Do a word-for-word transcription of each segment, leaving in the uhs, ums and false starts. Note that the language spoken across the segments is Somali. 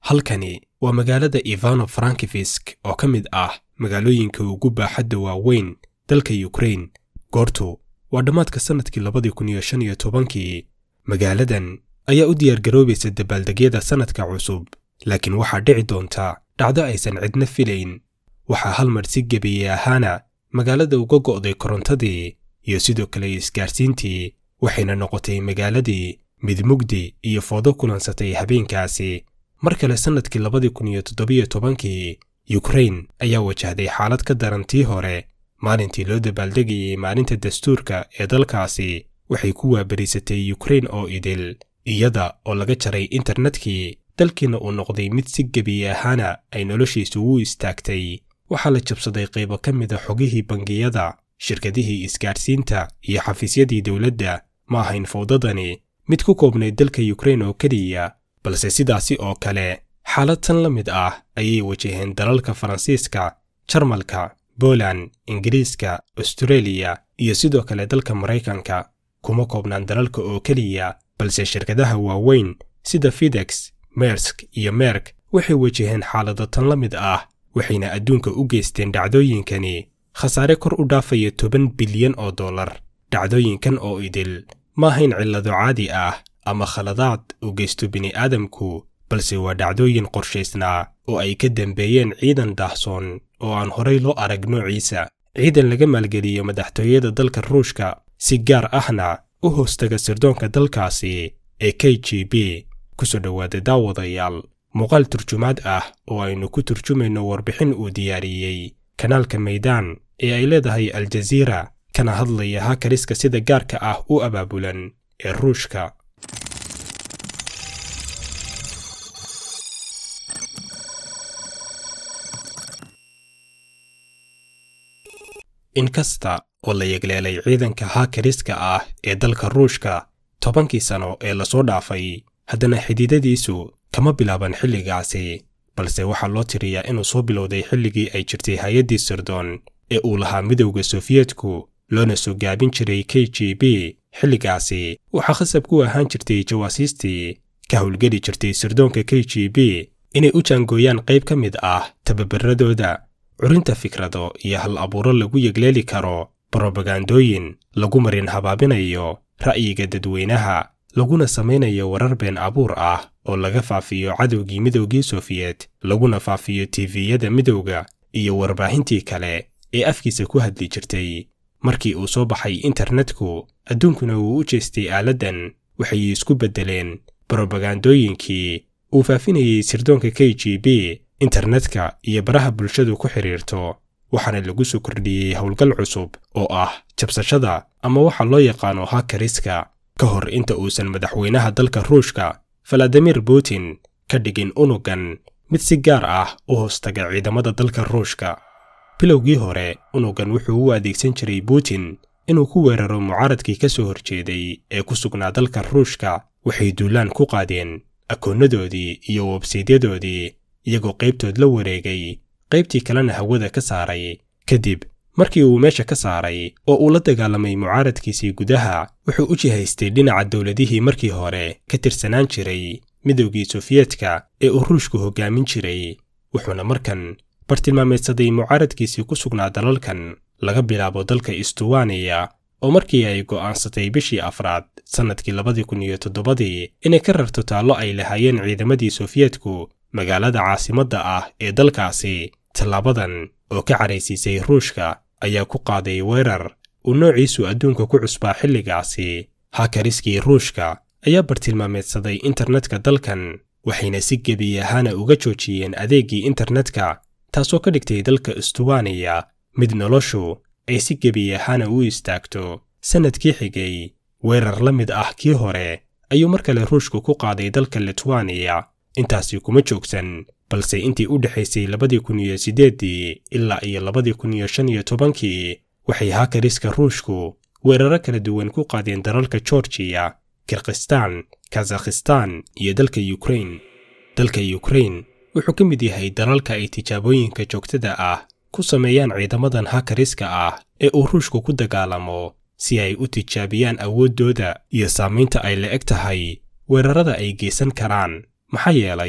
halkani waa magaalada Ivano-Frankivsk oo ka mid ah magaalooyinka ugu baaxadda waaweyn dalka Ukraine. goortu waa dhamaadka sanadkii laba kun iyo shan iyo toban. magaaladan ayaa u diyaar garoobaysa dabaaldegyada sanadka cusub, laakiin waxaa dhici doonta dhacdo aysan cidna filayn. waxaa hal mar si gabiye ahaana magaalada uga go'day korontadii iyo sidoo kale isgaarsiintii, waxayna noqotay magaaladii mid mugdi iyo foodo kulansatay habeenkaasi. mar kale sanadkii laba kun iyo toddoba iyo toban, Ukraine ayaa wajahday xaalad ka darantii hore. maalintii loo dabaaldegayay maalinta dastuurka ee dalkaasi waxay ku waabarisatay Ukraine oo idil, iyada oo laga jaray internetkii, dalkiina uu noqday mid si gabiye ahaana ay noloshiisu u istaagtay. waxaa la jabsaday qaybo ka mid ah xogihii bangiyada, shirkadihii isgaarsiinta iyo xafiisyadii dowladda. ma ahayn fowdadani mid ku koobnayd dalka Ukraine oo keliya, balse sidaasi oo kale xaalad tan la mid ah ayay wajaheen dalalka Faransiiska, Jarmalka, Poland, Ingiriiska, Australia iyo sidoo kale dalka Mareykanka. kuma koobnaan dalalka oo keliya, balse shirkadaha waaweyn sida FedEx, Maersk iyo Merck waxay wajaheen xaalado tan la mid ah, waxayna adduunka u geysteen dhacdooyinkani khasaare kor u dhaafaya toban bilyan oo dollar. dhacdooyinkan oo idil ma ahayn cillado caadi ah ama khaladaad u geysto bini'aadamku, balse waa dhacdooyin qorshaysnaa oo ay ka dambeeyeen ciidan daahsoon oo aan horay loo arag noociisa. ciidan laga maalgeliyo madaxtooyada dalka Ruushka, si gaar ahna u hoostaga sirdoonka dalkaasi ee K G B. kusoo dhawaada daawadayaal muuqaal turjumaad ah oo aynu ku turjumayno warbixin uu diyaariyey kanaalka Meydaan ee ay leedahay Al Jazeera, kana hadlaya hakariska sida gaarka ah u abaabulan ee Ruushka. inkasta oo la yegleelay ciidanka hakariska ah ee dalka Ruushka tobankii sano ee la soo dhaafay, haddana xididadiisu kama bilaaban xilligaasi, balse waxaa loo tiriyaa inuu soo bilowday xilligii ay jirtay hay'addii sirdoon ee uu lahaa midowga Sofiyeetku, loona soo gaabin jiray K G B. xilligaasi waxaa khasab ku ahaan jirtay jawaasiistii ka howlgeli jirtay sirdoonka K G B inay u jaangooyaan qayb ka mid ah tababaradooda, curinta fikrado iyo hal abuuro lagu yegleeli karo brobagandooyin lagu marin habaabinayo ra'yiga dadweynaha, laguna samaynayo warar been abuur ah oo laga faafiyo cadowgii midowgii Sofiyeet, laguna faafiyo T V-yada midowga iyo warbaahintii kale ee afkiisa ku hadli jirtay. markii uu soo baxay internetku, adduunkuna uu u jeestay aaladan, waxay isku beddeleen brobagandooyinkii uu faafinayay sirdoonka K G B, internetka iyo baraha bulshadu ku xiriirto. waxaana lagu soo kordhiyey howlgal cusub oo ah jabsashada ama waxa loo yaqaano hakariska, ka hor inta uusan madaxweynaha dalka Ruushka Vladimir Putin ka dhigin unugan mid si gaar ah u hoostaga ciidamada dalka Ruushka. bilowgii hore, unugan wuxuu u adeegsan jiray Putin inuu ku weeraro mucaaradkii ka soo horjeeday ee ku sugnaa dalka Ruushka. waxay duulaan ku qaadeen akoonadoodii iyo websaytyadoodii, iyagoo qaybtood la wareegay, qaybtii kalena hawada ka saaray. kadib markii uu meesha ka saaray oo uu la dagaalamay mucaaradkiisii gudaha, wuxuu u jihaystay dhinaca dowladihii markii hore ka tirsanaan jiray midowgii Sofiyeetka ee uu Ruushku hogaamin jiray. wuxuuna markan bartilmaameedsaday mucaaradkiisii ku sugnaa dalalkan, laga bilaabo dalka Estonia oo markii ay go'aansatay bishii afraad sanadkii laba kun iyo toddoba inay ka rarto taallo ay lahaayeen ciidamadii Sofiyeetku magaalada caasimadda ah ee dalkaasi. tallaabadan oo ka caraysiisay Ruushka ayaa ku qaaday weerar uu noociisu adduunka ku cusbaa xilligaasi. hakariskii Ruushka ayaa bartilmaameedsaday internetka dalkan, waxayna si gebi ahaana uga joojiyeen adeegii internetka, taasoo ka dhigtay dalka Estonia mid noloshu ay si gebi ahaana u istaagto. sanadkii xigay, weerar la mid ah kii hore ayuu mar kale Ruushku ku qaaday dalka Lithuania. intaasi kuma joogsan, balse intii u dhaxaysay laba kun iyo siddeed ilaa iyo laba kun iyo shan iyo toban waxay hakariska Ruushku weeraro kala duwan ku qaadeen dalalka Georgia, Kyrgyzstan, Kazakhstan iyo dalka Ukraine. dalka Ukraine wuxuu ka mid yahay dalalka ay tijaabooyinka joogtada ah ku sameeyaan ciidamadan hakariska ah ee uu Ruushku ku dagaalamo, si ay u tijaabiyaan awooddooda iyo saamaynta ay la eg tahay weerarada ay geysan karaan. maxaa yeelay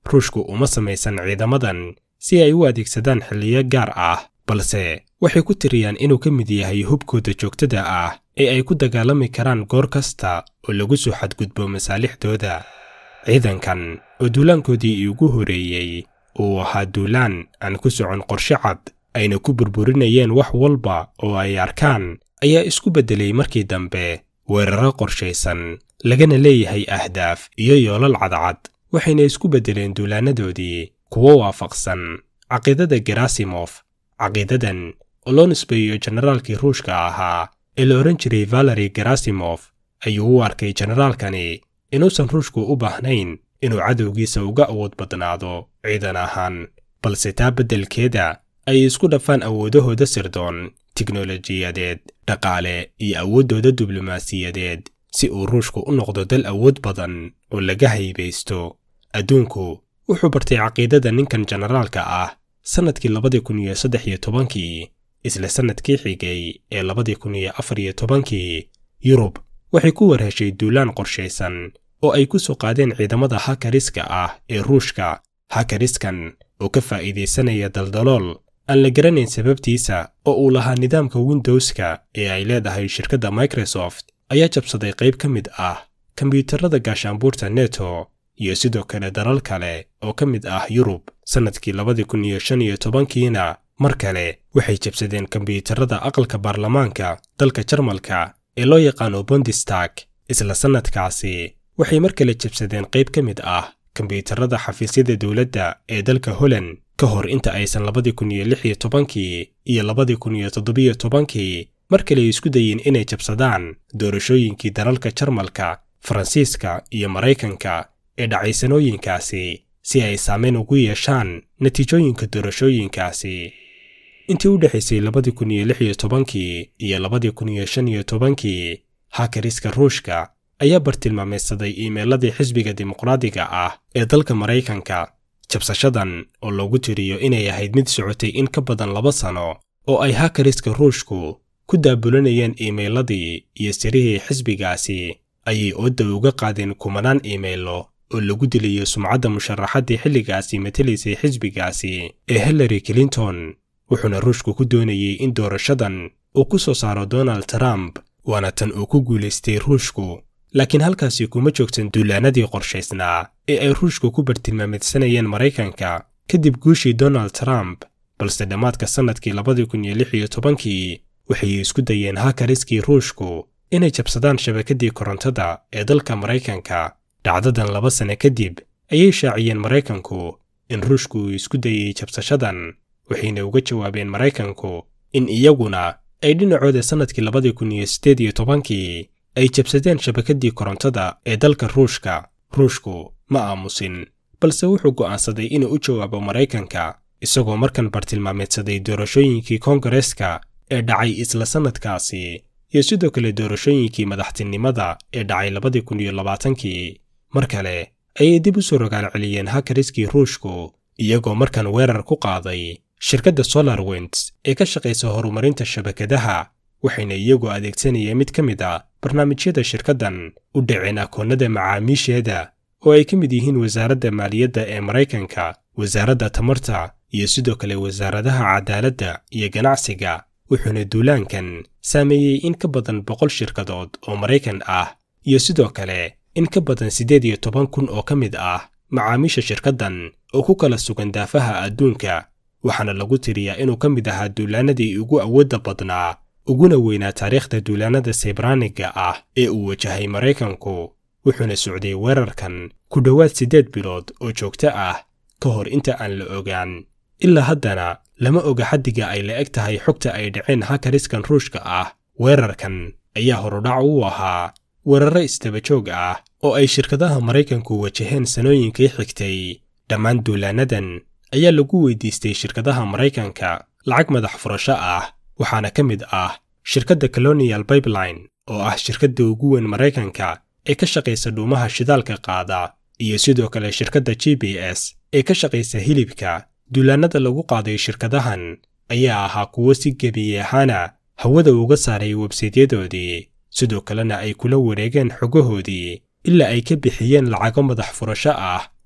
ruushku uma samaysan ciidamadan si ay u adeegsadaan xilliyo gaar ah, balse waxay ku tiriyaan inuu ka mid yahay hubkooda joogtada ah ee ay ku dagaalami karaan goor kasta oo lagu soo xadgudbo masaalixdooda. ciidankan oo duulaankoodii ugu horeeyey uu ahaa duulaan aan ku socon qorshe cad ayna ku burburinayeen wax walba oo ay arkaan, ayaa isku beddelay markii dambe weeraro qorshaysan lagana leeyahay ahdaaf iyo yoolal cadcad, waxayna isku beddeleen duulaanadoodii kuwo waafaqsan caqiidada Gerasimov. caqiidadan oo loo nisbeeyo generaalkii Ruushka ahaa ee la oran jiray Valery Gerasimov ayuu u arkay generaalkani inuusan Ruushku u baahnayn inuu cadowgiisa uga awood badnaado ciidan ahaan, balse taa beddelkeeda ay isku dhafaan awoodahooda sirdoon, tiknoolajiyadeed, dhaqaale iyo awooddooda diblomaasiyadeed si uu Ruushku u noqdo dal awood badan oo laga haybaysto. adduunku wuxuu bartay caqiidada ninkan generaalka ah sanadkii labadi kun iyo saddex iyo tobankii. isla sanadkii xigay ee labadi kun iyo afar iyo tobankii, Yurub waxay ku warheshay duulaan qorshaysan oo ay ku soo qaadeen ciidamada hakariska ah ee Ruushka. hakariskan oo ka faa'iideysanaya daldalool aan la garanayn sababtiisa oo uu lahaa nidaamka Windowska ee ay leedahay shirkadda Microsoft, ayaa jabsaday qayb ka mid ah kombiyuutarada gaashaanbuurta NATO iyo sidoo kale dalal kale oo ka mid ah Yurub. sanadkii labadi kun iyo shan iyo tobankiina mar kale waxay jabsadeen kombiyuutarada aqalka baarlamaanka dalka Jarmalka ee loo yaqaano Bundestag. isla sanadkaasi waxay mar kale jabsadeen qayb ka mid ah kombiyuutarada xafiisyada dawladda ee dalka Holland ka hor inta aysan labadi kun iyo lix iyo tobankii iyo labadi kun iyo toddoba iyo tobankii mar kale isku dayeen inay jabsadaan doorashooyinkii dalalka Jarmalka, Faransiiska iyo Mareykanka ee dhacay sanooyinkaasi si ay saameyn ugu yeeshaan natiijooyinka doorashooyinkaasi. intii u dhaxaysay labadi kun iyo lix iyo tobankii iyo labadi kun iyo shan iyo tobankii, hakariska Ruushka ayaa bartilmaameedsaday iimayladii xisbiga dimuqraadiga ah ee dalka Mareykanka. jabsashadan oo loogu tiriyo inay ahayd mid socotay in ka badan laba sano oo ay hakariska Ruushku ku daabulanayeen iimayladii iyo sirihii xisbigaasi, ayay ooda uga qaadeen kumanaan iimaylo oo lagu dilayo sumcadda musharaxadii xilligaasi matalaysay xisbigaasi ee Hillary Clinton. wuxuuna Ruushku ku doonayay in doorashadan uu ku soo saaro Donald Trump, waana tan uu ku guulaystay Ruushku. laakiin halkaasi kuma joogsan duulaanadii qorshaysnaa ee ay Ruushku ku bartilmaameedsanayeen Mareykanka kadib guushii Donald Trump, balse dhammaadka sanadkii labadi kun iyo lix iyo tobankii waxay isku dayeen hakariskii Ruushku inay jabsadaan shabakadii korontada ee dalka Mareykanka. dhacdadan laba sano kadib ayay shaaciyeen Mareykanku in Ruushku uu isku dayay jabsashadan, waxayna uga jawaabeen Mareykanku in iyaguna ay dhinacooda sanadkii labadi kun iyo siddeed iyo tobankii ay jabsadeen shabakadii korontada ee dalka Ruushka. Ruushku ma aamusin, balse wuxuu go'aansaday inuu u jawaabo Mareykanka isagoo markan bartilmaameedsaday doorashooyinkii Koongareeska ee dhacay isla sanadkaasi iyo sidoo kale doorashooyinkii madaxtinimada ee dhacay labadi kun iyo labaatankii. mar kale ayay dib u soo rogaal celiyeen hakariskii Ruushku iyagoo markan weerar ku qaaday shirkadda SolarWinds ee ka shaqeysa horumarinta shabakadaha, waxayna iyagu adeegsanayeen mid ka mid ah barnaamijyada shirkaddan u dhaceen akoonnada macaamiisheeda oo ay ka mid yihiin wasaaradda maaliyadda ee Mareykanka, wasaaradda tamarta iyo sidoo kale wasaaradaha cadaaladda iyo ganacsiga. wuxuuna duulaankan saameeyey in ka badan boqol shirkadood oo Mareykan ah iyo sidoo kale in ka badan siddeed iyo toban kun oo ka mid ah macaamiisha shirkaddan oo ku kala sugan daafaha adduunka. waxaana lagu tiriyaa inuu ka mid ahaa duulaanadii ugu awoodda badnaa uguna weynaa taariikhda duulaanada Saybraaniga ah ee uu wajahay Mareykanku. wuxuuna socday weerarkan ku dhowaad siddeed bilood oo joogto ah ka hor inta aan la ogaan. ilaa haddana lama oga xaddiga ay la eg tahay xogta ay dhaceen hakariskan Ruushka ah. weerarkan ayaa horudhac u ahaa weeraro istaba joog ah oo ay shirkadaha Mareykanku wajaheen sanooyinkii xigtay. dhammaan duulaanadan ayaa lagu weydiistay shirkadaha Mareykanka lacag madax furasho ah, waxaana ka mid ah shirkadda Colonial Pipeline oo ah shirkadda ugu weyn Mareykanka ee ka shaqeysa dhuumaha shidaalka qaada, iyo sidoo kale shirkadda G P S ee ka shaqeysa hilibka. duulaanada lagu qaaday shirkadahan ayaa ahaa kuwo si gebi ahaana hawada uga saaray websaytyadoodii, sidoo kalena ay kula wareegeen xogahoodii ilaa ay ka bixiyeen lacago madax furasho ah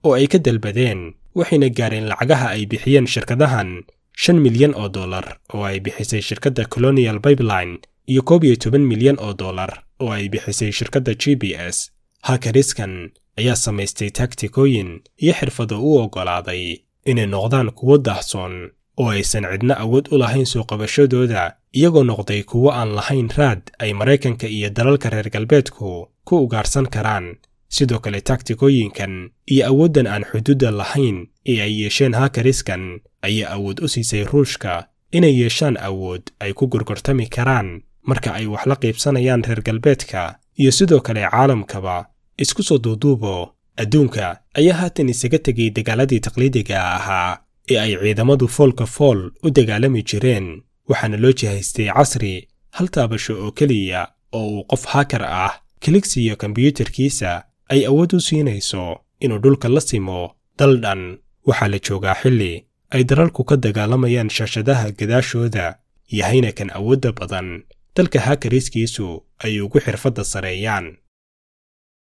oo ay ka dalbadeen waxayna gaareen lacagaha ay bixiyeen shirkadahan shan milyan oo dollar oo ay bixisay shirkadda Colonial Pipeline iyo koob iyo toban milyan oo dollar oo ay bixisay shirkadda G P S. Hackeriskan ayaa samaystay taktikooyin iyo xirfado u oggolaaday inay noqdaan kuwo dahsoon oo aysan cidna awood u lahayn soo qabashadooda, iyagoo noqday kuwo aan lahayn raad ay Maraykanka iyo dalalka reer galbeedku ku ugaarsan karaan. sidoo kale taktikooyinkan iyo awooddan aan xuduudda lahayn ee ay yeesheen hackeriskan ayaa awood u siisay Ruushka inay yeeshaan awood ay ku gorgortami karaan marka ay wax la qaybsanayaan reer galbeedka iyo sidoo kale caalamkaba. Isku soo duuduubo, adduunka ayaa haatan isaga tegay dagaaladii taqliidiga ahaa ee ay ciidamadu foolka fool u dagaalami jireen, waxaana loo jihaystay casri hal taabasho oo keliya oo uu qof hacker ah kligsiyo kombiyuutarkiisa ay awood u siinayso inuu dhulka la simo dal dhan. Waxaa la joogaa xilli ay dalalku ka dagaalamayaan shaashadaha gadaashooda, yahayna kan awoodda badan dalka hackeriskiisu ay ugu xirfadda sareeyaan.